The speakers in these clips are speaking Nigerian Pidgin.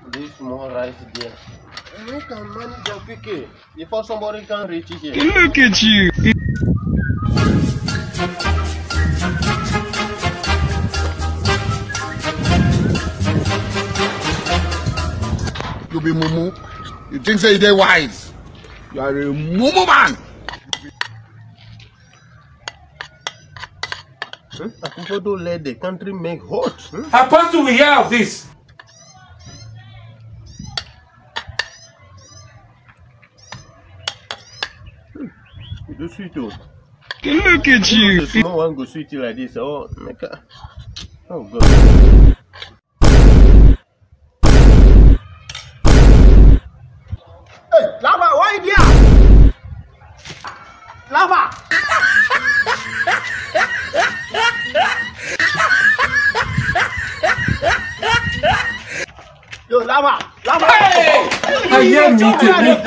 This small rice there. We can manage and pick it before somebody can reach here. Look at you. You be mumu. You think say they wise? You are a mumu man. People don't let the country make hot. Apostle, we hear of this. You do sweet too. Look at you. The small one go sweet like this. Oh, make a... Oh God. Hey, Lava, why you there? Lava. Yo, Lava. Hey! I hear me to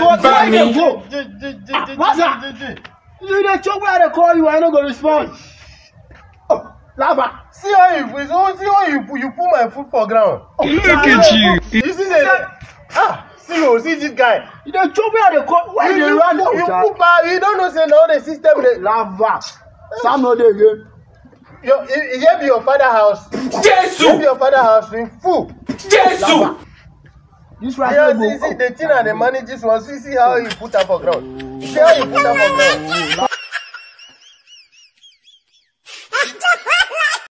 You dey choke where they call you, I no go respond. Oh, Lava. See how you put my foot for ground. Look at you. You see that? See this guy. You dey choke where they call. Why you dey run? You don't know say now the system. Lava. Sam no dey again. Here be your father house. Jesus! Here be your father house in full. Jesus! This right Yeah, here see the thing and the money this one. See how you put up for ground. See how you put up for ground.